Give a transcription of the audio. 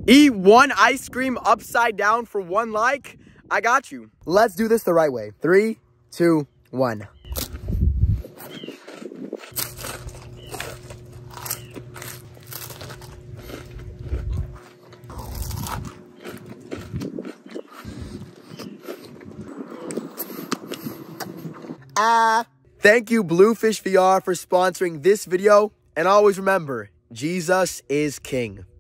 Eat one ice cream upside down for 1 like? I got you. Let's do this the right way. 3, 2, 1. Thank you, Bluefish VR, for sponsoring this video. And always remember, Jesus is King.